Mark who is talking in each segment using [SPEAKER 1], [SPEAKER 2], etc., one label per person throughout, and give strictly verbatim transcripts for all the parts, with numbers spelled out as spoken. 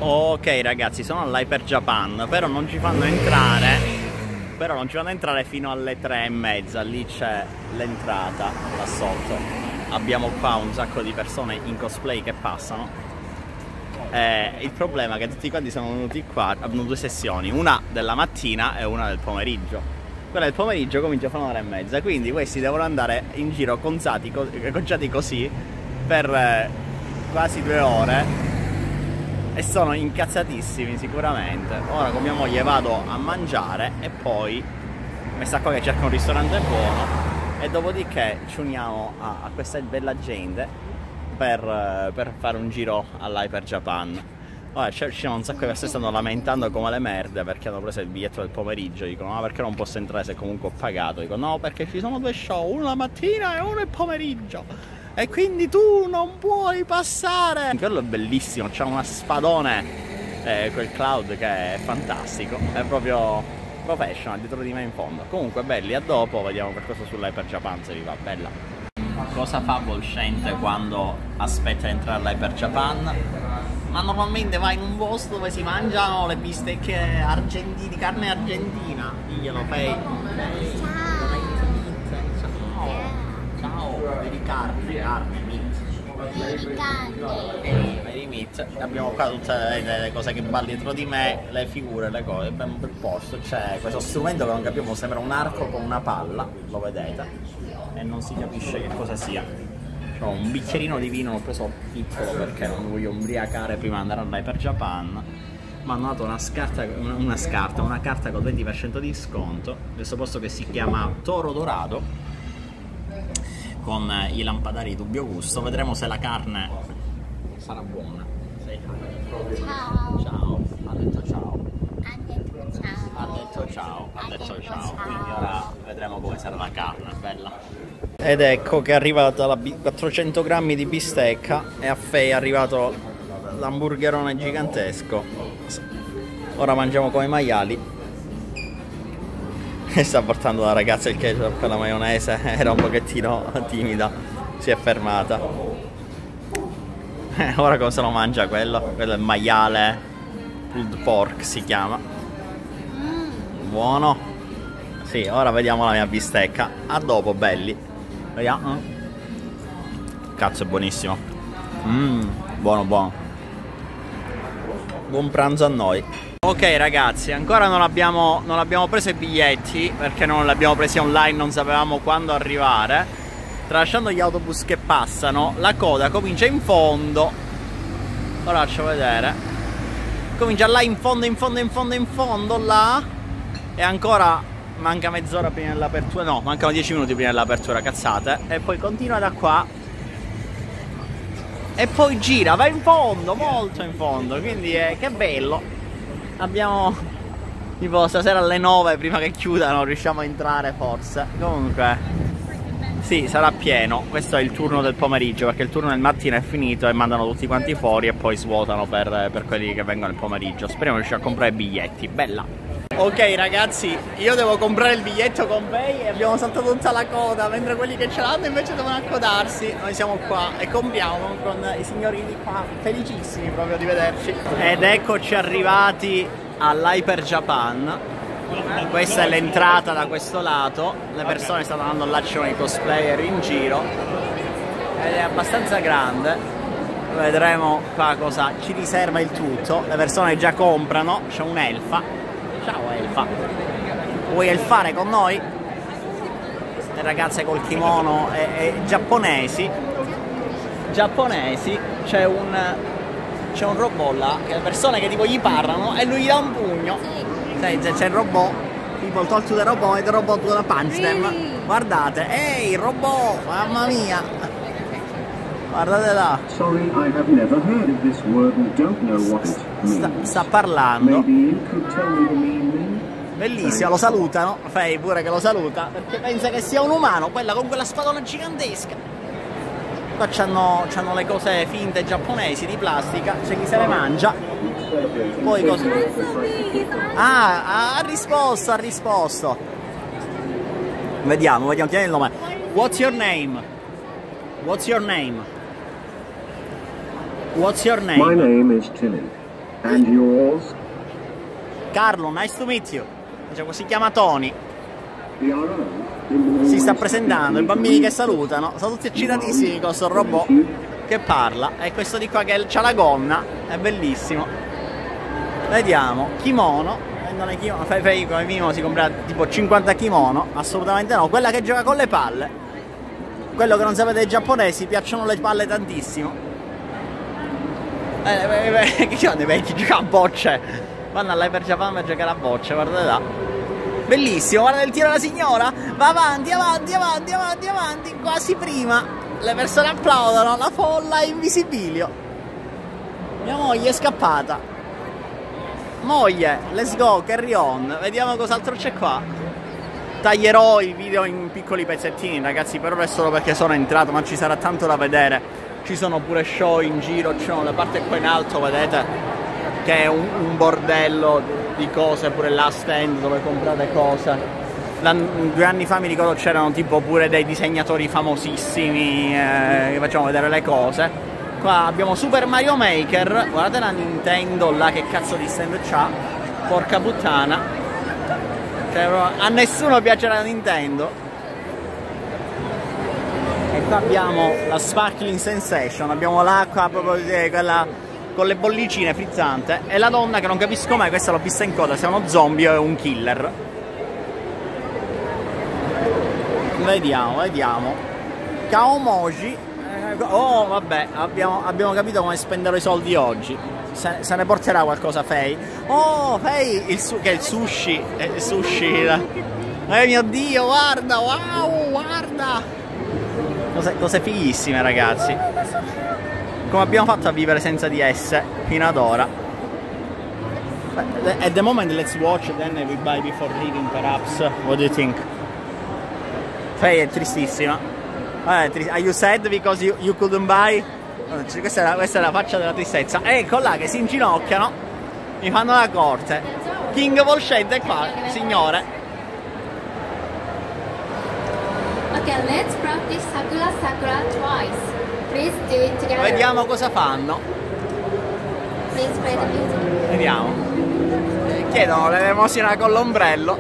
[SPEAKER 1] Ok ragazzi, sono all'Hyper Japan, però non ci fanno entrare. Però non ci fanno entrare fino alle tre e mezza. Lì c'è l'entrata là sotto. Abbiamo qua un sacco di persone in cosplay che passano. Eh, il problema è che tutti quanti sono venuti qua. Hanno due sessioni, una della mattina e una del pomeriggio. Quella del pomeriggio comincia fino alle tre e mezza. Quindi questi devono andare in giro conciati, conciati così per eh, quasi due ore. E sono incazzatissimi sicuramente. Ora con mia moglie vado a mangiare e poi mi sta qua che cerca un ristorante buono. E dopodiché ci uniamo a, a questa bella gente per, per fare un giro all'Hyper Japan. Ora ci sono un sacco di persone che stanno lamentando come le merde perché hanno preso il biglietto del pomeriggio. Dicono: ma perché non posso entrare se comunque ho pagato? Dico: no, perché ci sono due show, uno la mattina e uno il pomeriggio, e quindi tu non puoi passare. Quello è bellissimo, c'ha una spadone, eh, quel Cloud, che è fantastico. È proprio professional, dietro di me in fondo. Comunque belli, a dopo, vediamo qualcosa sull'Hyper Japan se vi va. Bella. Cosa fa Volscente quando aspetta di entrare all'Hyper Japan? Ma normalmente va in un posto dove si mangiano le bistecche argentine, carne argentina. Diglielo, fai. Vedi carne, carne, meat. Carne. Vedi meat. Abbiamo qua tutte le, le cose che vanno dietro di me, le figure, le cose, è ben un bel posto. C'è questo strumento che non capiamo, sembra un arco con una palla, lo vedete, e non si capisce che cosa sia. C'ho un bicchierino di vino, l'ho preso piccolo perché non voglio ubriacare prima di andare all'Hyper Japan. Mi hanno dato una scarta, una, una scarta, una carta con venti per cento di sconto. Questo posto che si chiama Toro Dorado, con i lampadari di dubbio gusto. Vedremo se la carne sarà buona. Sei
[SPEAKER 2] ciao.
[SPEAKER 1] Ciao. Ha detto ciao.
[SPEAKER 2] Ha detto ciao.
[SPEAKER 1] Ha detto ciao. Ha detto ciao.
[SPEAKER 2] ciao.
[SPEAKER 1] Quindi ora vedremo come sarà la carne. Bella. Ed ecco che è arrivata la quattrocento grammi di bistecca e a Fei è arrivato l'hamburgerone gigantesco. Ora mangiamo come maiali. E sta portando la ragazza il ketchup con la maionese, era un pochettino timida, si è fermata. Eh, ora cosa lo mangia quello? Quello è il maiale pulled pork si chiama. Buono. Sì, ora vediamo la mia bistecca. A dopo belli. Vediamo. Cazzo, è buonissimo. Mmm, buono buono. Buon pranzo a noi. Ok ragazzi, ancora non abbiamo, non abbiamo preso i biglietti perché non li abbiamo presi online, non sapevamo quando arrivare. Tralasciando gli autobus che passano, la coda comincia in fondo. Ora faccio vedere. Comincia là in fondo, in fondo, in fondo, in fondo, là. E ancora manca mezz'ora prima dell'apertura. No, mancano dieci minuti prima dell'apertura, cazzate. E poi continua da qua. E poi gira, va in fondo, molto in fondo. Quindi è, che bello. Abbiamo tipo stasera alle nove, prima che chiudano, riusciamo a entrare forse. Comunque sì, sarà pieno. Questo è il turno del pomeriggio, perché il turno del mattino è finito e mandano tutti quanti fuori e poi svuotano per, per quelli che vengono il pomeriggio. Speriamo di riuscire a comprare i biglietti. Bella. Ok ragazzi, io devo comprare il biglietto con Pay e abbiamo saltato tutta la coda, mentre quelli che ce l'hanno invece devono accodarsi. Noi siamo qua e compriamo con i signori di qua, felicissimi proprio di vederci. Ed eccoci arrivati all'Hyper Japan. Questa è l'entrata da questo lato. Le persone stanno andando là, ci sono i cosplayer in giro ed è abbastanza grande. Vedremo qua cosa ci riserva il tutto. Le persone già comprano. C'è un'elfa. Ciao Elfa, vuoi elfare con noi? Le ragazze col kimono e, e giapponesi. Giapponesi, c'è un c'è un robot là, che le persone che tipo gli parlano e lui gli dà un pugno. Sì, c'è il robot, people talk to the robot e the robot to the punch them. Guardate, ehi il robot, mamma mia. Guardate là.
[SPEAKER 3] Sorry, I have never heard of this word and don't know what it means.
[SPEAKER 1] Sta, sta parlando.
[SPEAKER 3] Maybe you could tell me the meaning?
[SPEAKER 1] Bellissimo, lo salutano. Fai pure che lo saluta perché pensa che sia un umano, quella con quella spadona gigantesca. Qua c'hanno, c'hanno le cose finte giapponesi di plastica, c'è chi se le mangia. Poi cosa? Ah, ha risposto, ha risposto. Vediamo, vediamo, tieni il nome. What's your name? What's your name? What's your name?
[SPEAKER 3] My name is Tilly. And yours?
[SPEAKER 1] Carlo, nice to meet you. Cioè, si chiama Tony.
[SPEAKER 3] The R O
[SPEAKER 1] Si sta presentando, i bambini che salutano, sono tutti eccitatissimi con questo robot che parla. E questo di qua che c'ha la gonna, è bellissimo. Vediamo, kimono. Vendono i kimono, fai fai come minimo si compra tipo cinquanta kimono, assolutamente no. Quella che gioca con le palle. Quello che non sapete dei giapponesi, piacciono le palle tantissimo. Eh, eh, eh, che ci vanno i vecchi, gioca a bocce. Vanno all'Hyper Japan per giocare a bocce, guardate là. Bellissimo, guarda il tiro della signora. Va avanti, avanti, avanti, avanti, avanti. Quasi prima. Le persone applaudono, la folla è invisibilio. Mia moglie è scappata. Moglie, let's go, carry on. Vediamo cos'altro c'è qua. Taglierò il video in piccoli pezzettini, ragazzi, per ora è solo perché sono entrato, ma ci sarà tanto da vedere. Ci sono pure show in giro, ci sono le parti qua in alto, vedete, che è un, un bordello di cose, pure là stand dove comprate cose. La, due anni fa mi ricordo c'erano tipo pure dei disegnatori famosissimi eh, che facevano vedere le cose. Qua abbiamo Super Mario Maker, guardate la Nintendo là, che cazzo di stand c'ha, porca puttana. Cioè, a nessuno piace la Nintendo. E qua abbiamo la Sparkling Sensation, abbiamo l'acqua proprio eh, quella con le bollicine frizzante, e la donna che non capisco mai, questa l'ho vista in coda, se è uno zombie o un killer. Vediamo, vediamo. Kaomoji. Eh, oh vabbè, abbiamo, abbiamo capito come spendere i soldi oggi. Se, se ne porterà qualcosa Fei. Oh Fei, il su, che è il sushi. È il sushi. Eh mio Dio, guarda, wow, guarda. Cose, cose fighissime, ragazzi. Come abbiamo fatto a vivere senza di esse fino ad ora. At the moment let's watch, then we buy before leaving perhaps. What do you think? Fei è tristissima. Eh, tri Are you sad because you, you couldn't buy? Questa è, la, questa è la faccia della tristezza. Ecco là che si inginocchiano, mi fanno la corte. King Volscente è qua, signore.
[SPEAKER 2] Okay, let's practice Sakura Sakura twice. Please do it together.
[SPEAKER 1] Vediamo cosa fanno.
[SPEAKER 2] Please play the music.
[SPEAKER 1] Vediamo. Eh, chiedono l'elemosina con l'ombrello.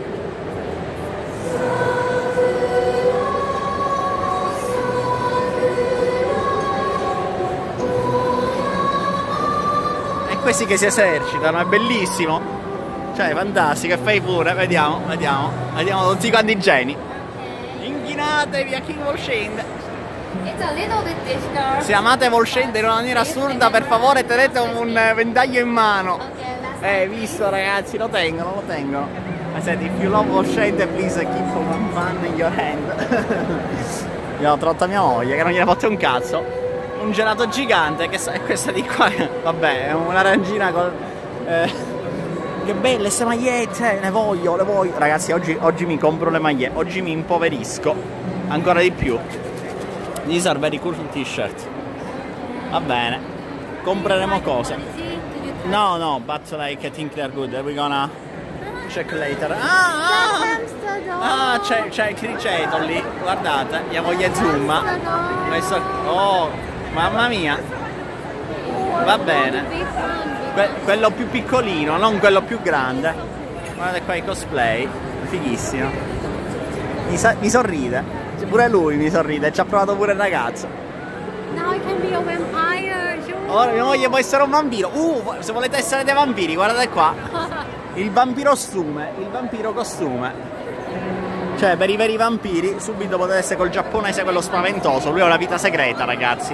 [SPEAKER 1] E questi che si esercitano, è bellissimo. Cioè, fantastico, e fai pure, vediamo, vediamo. Vediamo tutti quanti i geni. Inchinatevi a King Volscente.
[SPEAKER 2] It's a little bit difficult.
[SPEAKER 1] Se amate Volscente in una maniera assurda, per favore tenete un ventaglio in mano.
[SPEAKER 2] Okay, last
[SPEAKER 1] Eh, visto ragazzi, lo tengono, lo tengono. I said, if you love Volscente, please keep one fan in your hand. Abbiamo tratto mia moglie, che non gliene fotte un cazzo. Un gelato gigante, che è questa di qua. Vabbè, è un'arancina con... Eh, che belle queste magliette, ne voglio, le voglio. Ragazzi, oggi, oggi mi compro le magliette, oggi mi impoverisco ancora di più. These are very cool t-shirt. Va bene, compreremo cose. No, no, but like I think they're good. We're gonna check later. Ah, ah, ah c'è, c'è il criceto lì, guardate, mia moglie zoom. Questo, oh, mamma mia. Va bene. Que quello più piccolino, non quello più grande. Guardate qua i cosplay, fighissimo. Mi, mi sorride. Pure lui mi sorride, ci ha provato pure il ragazzo.
[SPEAKER 2] Now I can be a vampire. Sure.
[SPEAKER 1] Ora mia moglie può essere un vampiro. Uh, se volete essere dei vampiri, guardate qua. Il vampiro costume, il vampiro costume. Cioè, per i veri vampiri, subito potete essere col giapponese, quello spaventoso. Lui ha una vita segreta, ragazzi.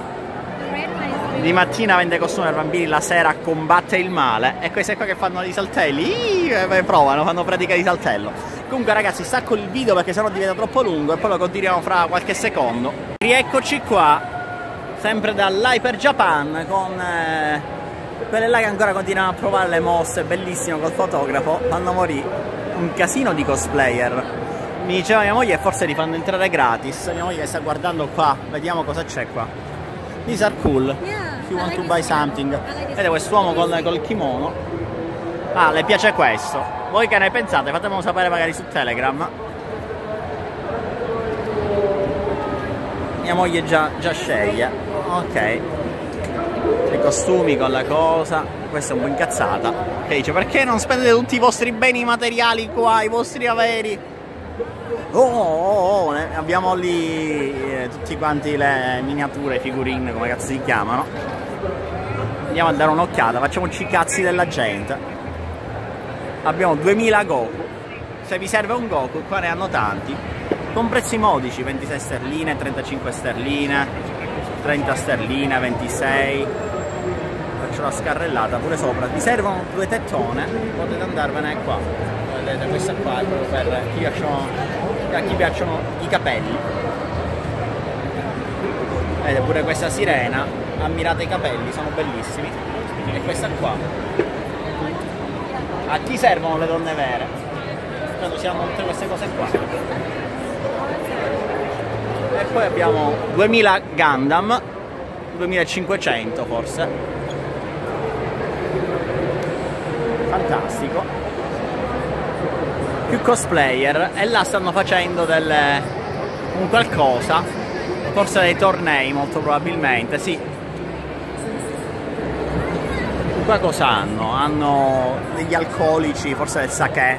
[SPEAKER 1] Di mattina vende costume per vampiri, la sera combatte il male. E questi qua che fanno i saltelli, Ih, provano, fanno pratica di saltello. Comunque ragazzi, stacco il video perché sennò diventa troppo lungo e poi lo continuiamo fra qualche secondo. Rieccoci qua, sempre dall'Hyper Japan, con eh, quelle là che ancora continuano a provare le mosse, bellissimo col fotografo, fanno morire un casino di cosplayer. Mi diceva mia moglie che forse li fanno entrare gratis. Mia moglie sta guardando qua, vediamo cosa c'è qua. These are cool. If you want to buy something. Vedete quest'uomo col, col kimono. Ah, le piace questo. Voi che ne pensate? Fatemelo sapere magari su Telegram. Mia moglie già, già sceglie. Ok. i costumi con la cosa. Questa è un po' incazzata, che dice: perché non spendete tutti i vostri beni materiali qua, i vostri averi? Oh, oh, oh, abbiamo lì eh, tutti quanti le miniature, figurine, come cazzo si chiamano. Andiamo a dare un'occhiata, facciamoci i cazzi della gente. Abbiamo duemila Goku. Se vi serve un Goku, qua ne hanno tanti, con prezzi modici: ventisei sterline, trentacinque sterline, trenta sterline, ventisei. Faccio la scarrellata pure sopra. Vi servono due tettone, potete andarvene qua. Vedete, questa qua è proprio per chi piacciono, a chi piacciono i capelli. Vedete, pure questa sirena, ammirate i capelli, sono bellissimi. E questa qua, a chi servono le donne vere? Credo siano tutte queste cose qua. E poi abbiamo duemila Gundam, duemilacinquecento forse. Fantastico. Più cosplayer, e là stanno facendo delle, un qualcosa, forse dei tornei molto probabilmente, sì. Qua cosa hanno? Hanno degli alcolici, forse del sake.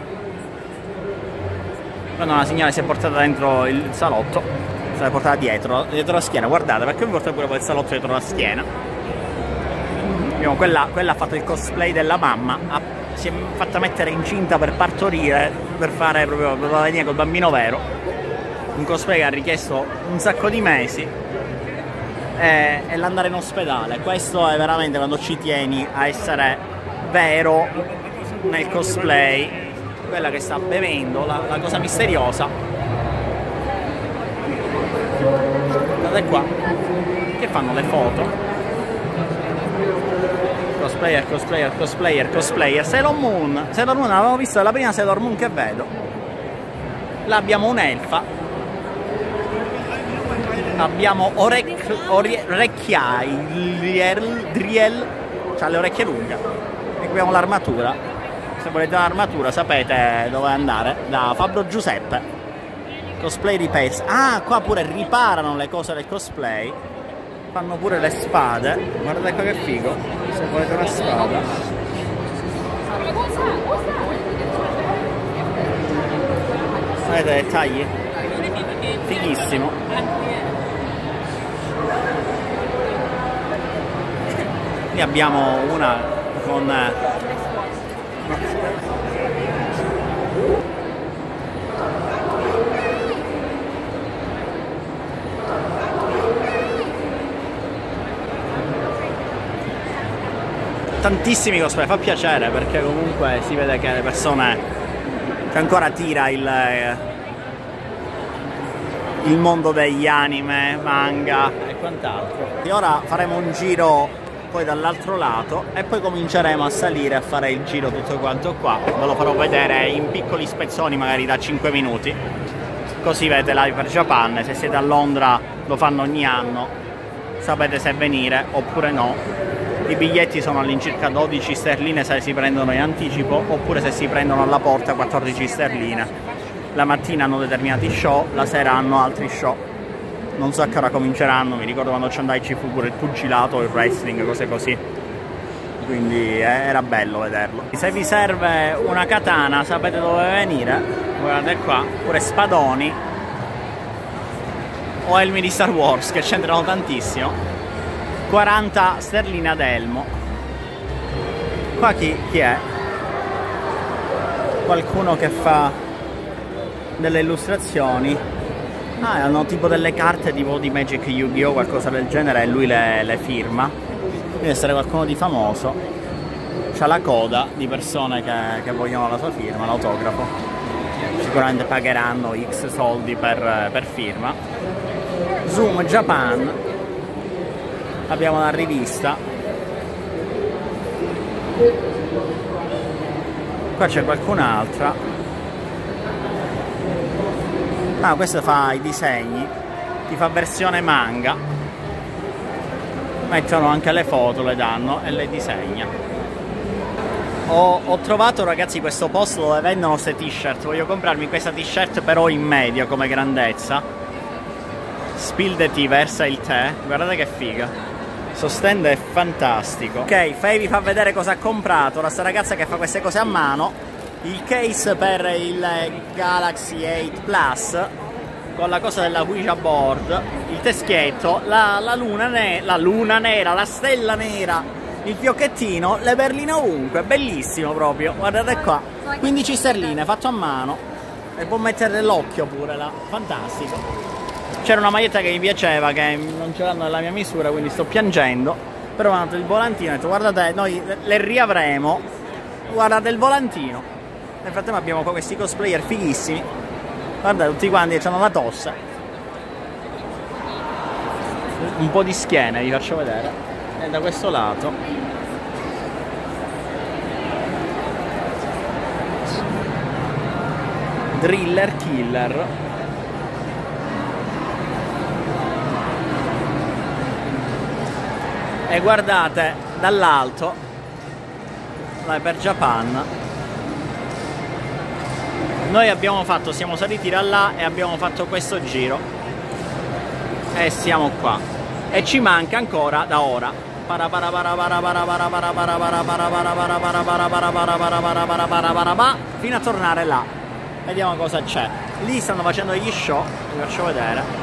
[SPEAKER 1] Quando una signora si è portata dentro il salotto, se l'è portata dietro, dietro la schiena, guardate, perché mi porta pure quel salotto dietro la schiena. Abbiamo quella, quella ha fatto il cosplay della mamma, ha, si è fatta mettere incinta per partorire, per fare proprio la linea col bambino vero. Un cosplay che ha richiesto un sacco di mesi, e, e l'andare in ospedale. Questo è veramente quando ci tieni a essere vero nel cosplay. Quella che sta bevendo, la, la cosa misteriosa. Guardate qua, che fanno le foto. Cosplayer, cosplayer, cosplayer, cosplayer. Sailor Moon, Sailor Moon l'avevo visto, è la prima Sailor Moon che vedo. Là abbiamo un'elfa. Abbiamo orecchiai, Driel, c'ha le orecchie lunghe. E qui abbiamo l'armatura. Se volete un'armatura sapete dove andare, da Fabbro Giuseppe. Cosplay ripace. Ah, qua pure riparano le cose del cosplay. Fanno pure le spade. Guardate qua che figo. Se volete una spada. Vedete i dettagli? Fighissimo. Qui abbiamo una con tantissimi cosplay, fa piacere perché comunque si vede che le persone, che ancora tira il, il mondo degli anime, manga e quant'altro. E ora faremo un giro poi dall'altro lato e poi cominceremo a salire a fare il giro tutto quanto qua. Ve lo farò vedere in piccoli spezzoni, magari da cinque minuti, così vedete l'Hyper Japan. Se siete a Londra lo fanno ogni anno, sapete se venire oppure no. I biglietti sono all'incirca dodici sterline se si prendono in anticipo, oppure se si prendono alla porta quattordici sterline. La mattina hanno determinati show, la sera hanno altri show. Non so a che ora cominceranno, mi ricordo quando ci andai ci fu pure il pugilato, il wrestling, cose così. Quindi era bello vederlo. Se vi serve una katana sapete dove venire. Guardate qua, pure spadoni o elmi di Star Wars che c'entrano tantissimo. quaranta sterline ad elmo. Qua chi, chi è? Qualcuno che fa delle illustrazioni. Ah, hanno tipo delle carte tipo di Magic Yu-Gi-Oh! Qualcosa del genere, e lui le, le firma. Deve essere qualcuno di famoso. C'ha la coda di persone che, che vogliono la sua firma, l'autografo. Sicuramente pagheranno X soldi per, per firma. Zoom Japan. Abbiamo la rivista. Qua c'è qualcun'altra. Ah, questo fa i disegni, ti fa versione manga. Mettono anche le foto, le danno e le disegna. Ho, ho trovato, ragazzi, questo posto dove vendono queste t-shirt. Voglio comprarmi questa t-shirt però in media come grandezza. Spill the tea, versa il tè. Guardate che figa. Questo stand è fantastico. Ok, Fei vi fa vedere cosa ha comprato. La sta ragazza che fa queste cose a mano. Il case per il Galaxy otto Plus con la cosa della Ouija board, il teschietto, la, la, luna ne la luna nera, la stella nera, il fiocchettino, le perline ovunque, bellissimo proprio. Guardate qua, quindici sterline, fatto a mano. E può mettere l'occhio pure là, fantastico. C'era una maglietta che mi piaceva, che non ce l'hanno nella mia misura, quindi sto piangendo. Però ho mandato il volantino e ho detto guardate, noi le riavremo. Guardate il volantino. Nel frattempo abbiamo qua questi cosplayer fighissimi. Guardate tutti quanti che hanno la tosse. Un po' di schiene vi faccio vedere. E da questo lato Driller Killer. E guardate dall'alto l'Hyper Japan. Noi abbiamo fatto, siamo saliti da là e abbiamo fatto questo giro e siamo qua e ci manca ancora da ora fino a tornare là. Vediamo cosa c'è. Lì stanno facendo gli show, vi faccio vedere.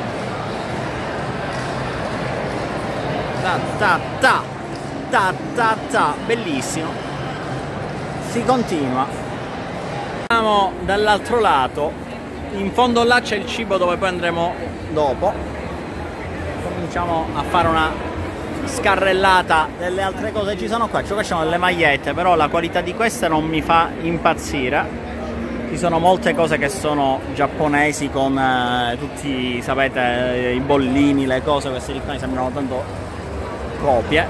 [SPEAKER 1] Ta ta ta ta ta ta, bellissimo. Si continua. Andiamo dall'altro lato. In fondo là c'è il cibo dove poi andremo dopo. Cominciamo a fare una scarrellata delle altre cose. Ci sono qua, ci sono delle magliette, però la qualità di queste non mi fa impazzire. Ci sono molte cose che sono giapponesi con eh, tutti, sapete, i bollini, le cose, queste di qua mi sembrano tanto copie.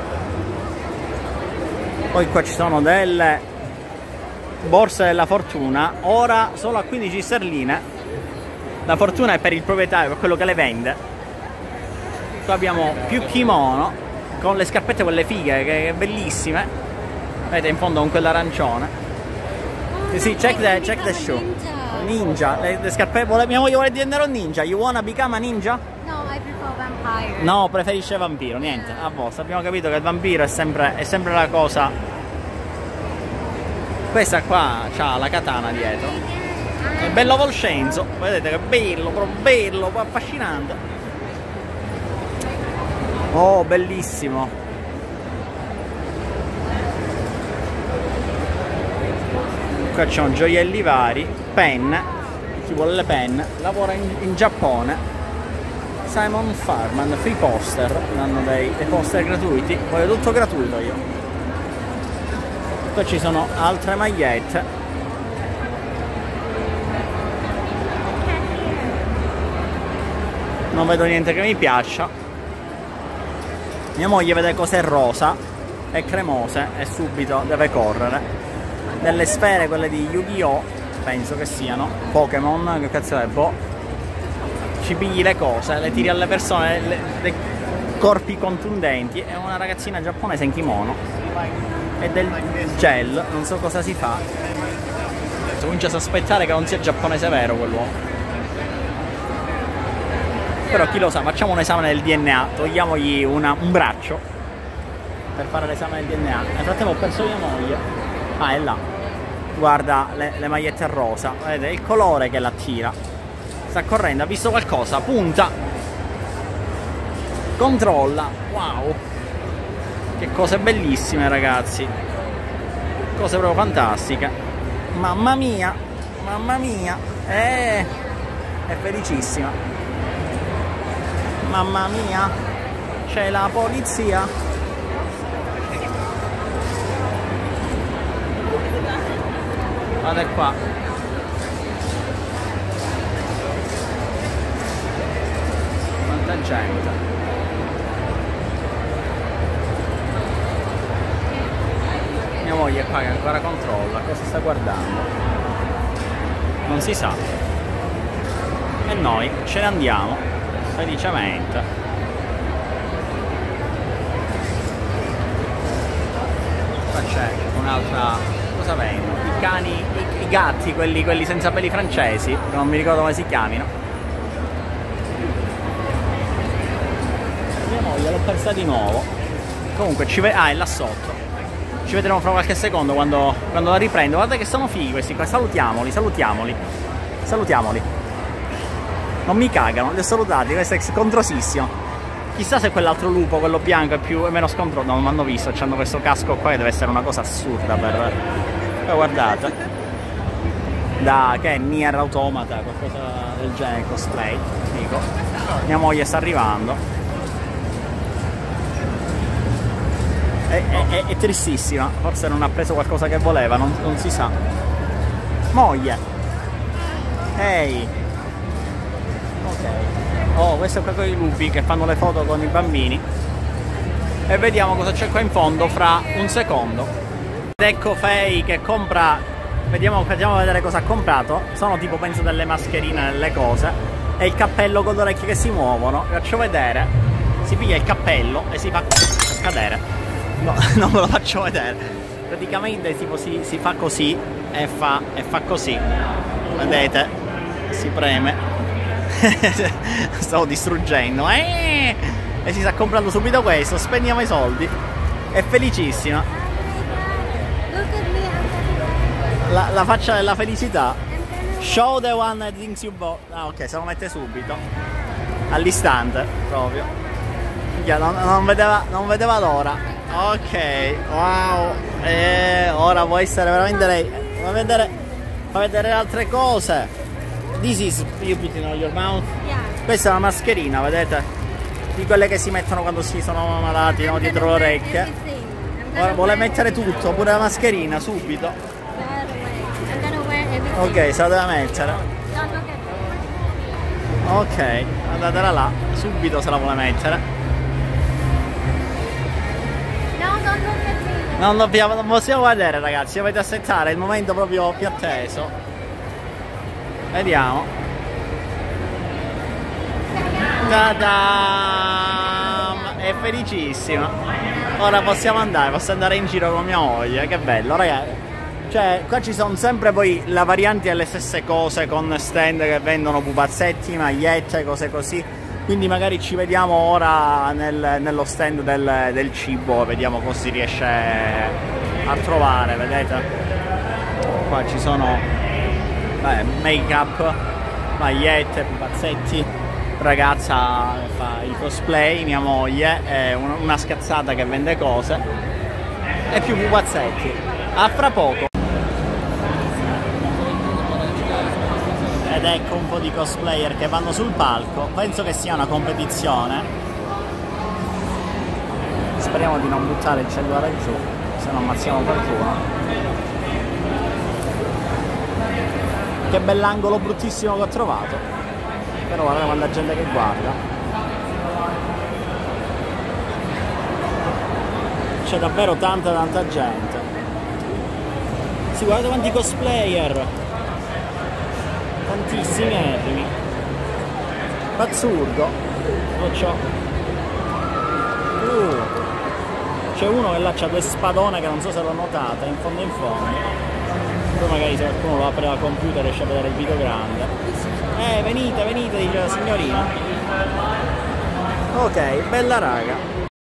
[SPEAKER 1] Poi qua ci sono delle borse della fortuna, ora solo a quindici sterline. La fortuna è per il proprietario, per quello che le vende. Qua abbiamo più kimono con le scarpette quelle fighe, che è bellissime. Vedete in fondo con quell'arancione. Eh sì, check the, check the shoe. Ninja, le, le scarpette, vuole, mia moglie vuole diventare un ninja. You wanna become a ninja?
[SPEAKER 2] No, I prefer vampire.
[SPEAKER 1] No, preferisce vampiro, niente, a posto. Abbiamo capito che il vampiro è sempre, è sempre la cosa. Questa qua c'ha la katana dietro. È bello Volscenzo, vedete che bello, proprio bello, affascinante. Oh, bellissimo. Qua ci sono gioielli vari, pen, chi vuole le pen, lavora in, in Giappone. Simon Farman, free poster, danno dei, dei poster gratuiti, voglio tutto gratuito io. Qua ci sono altre magliette. Non vedo niente che mi piaccia. Mia moglie vede cose rosa e cremose e subito deve correre. Delle sfere, quelle di Yu-Gi-Oh! Penso che siano Pokémon, che cazzo è, boh. Ci pigli le cose, le tiri alle persone, le, dei corpi contundenti. È una ragazzina giapponese in kimono e del gel, non so cosa si fa. Comincia a sospettare che non sia giapponese vero quell'uomo. Però chi lo sa, facciamo un esame del D N A, togliamogli una, un braccio per fare l'esame del D N A. Nel frattempo ho perso mia moglie. Ah, è là. Guarda le, le magliette rosa, vedete il colore che l'attira. Sta correndo, ha visto qualcosa, punta, controlla. Wow, che cose bellissime ragazzi, cose proprio fantastiche. Mamma mia, mamma mia, eh, è felicissima. Mamma mia, c'è la polizia. Guardate qua. Quanta gente. Mia moglie è qua che ancora controlla cosa sta guardando. Non si sa. E noi ce ne andiamo felicemente. Qua c'è un'altra. Cosa vengono? I cani, i, i gatti, quelli, quelli senza peli francesi, non mi ricordo come si chiamino. Mia Oh, gliel'ho persa di nuovo. Comunque ci ve... Ah, è là sotto. Ci vedremo fra qualche secondo quando, quando la riprendo. Guardate che sono fighi questi qua. Salutiamoli, salutiamoli. Salutiamoli. Non mi cagano, li ho salutati, questo è scontrosissimo. Chissà se quell'altro lupo, quello bianco, è più è meno scontroso. No, non mi hanno visto, hanno questo casco qua che deve essere una cosa assurda per... Poi guardate. Da che è Nier Automata, qualcosa del genere, cosplay, dico. Mia moglie sta arrivando. È, è, è, è tristissima, forse non ha preso qualcosa che voleva, non, non si sa. Moglie. Ehi. Ok. Oh, questo è quello dei lupi che fanno le foto con i bambini. E vediamo cosa c'è qua in fondo fra un secondo. Ed ecco Faye che compra. Vediamo, facciamo vedere cosa ha comprato. Sono tipo penso delle mascherine, delle cose. E il cappello con le orecchie che si muovono. Vi faccio vedere. Si piglia il cappello e si fa cadere. No, non ve lo faccio vedere. Praticamente tipo si, si fa così e fa, e fa così. Vedete? Si preme. Stavo distruggendo. Eh! E si sta comprando subito questo. Spendiamo i soldi. È felicissima. La, la faccia della felicità. Show the one that thinks you bought. Ah, ok, se lo mette subito. All'istante proprio. Non, non vedeva, non vedeva l'ora. Ok, wow. E ora può essere veramente lei. Fa vedere, fa vedere altre cose. This is you put in your mouth.
[SPEAKER 2] Yeah.
[SPEAKER 1] Questa è una mascherina, vedete? Di quelle che si mettono quando si sono malati, no? Dietro le orecchie. Ora vuole mettere tutto, pure la mascherina, subito. Ok, se la deve mettere. Ok, andatela là, subito se la vuole mettere. Non dobbiamo, non possiamo vedere ragazzi, dovete aspettare il momento proprio più atteso. Vediamo. Ta-dam! È felicissima. Ora possiamo andare, posso andare in giro con mia moglie, che bello ragazzi. Cioè, qua ci sono sempre poi la variante delle stesse cose con stand che vendono pupazzetti, magliette, cose così. Quindi magari ci vediamo ora nel, nello stand del, del cibo, vediamo cosa si riesce a trovare, vedete? Qua ci sono make up, magliette, pupazzetti, ragazza che fa il cosplay, mia moglie, e una, una scazzata che vende cose e più pupazzetti. A fra poco. Ed ecco un po' di cosplayer che vanno sul palco. Penso che sia una competizione. Speriamo di non buttare il cellulare giù, se no ammazziamo qualcuno. Che bell'angolo bruttissimo che ho trovato. Però guarda quanta gente che guarda. C'è davvero tanta tanta gente. Si guarda quanti cosplayer. Tantissimi errimi. Assurdo. Faccio. Uh. C'è uno che là c'ha due spadone che non so se l'ho notata, in fondo in fondo. Poi magari se qualcuno lo apre al computer riesce a vedere il video grande. Eh, venite, venite, dice la signorina. Ok, bella raga.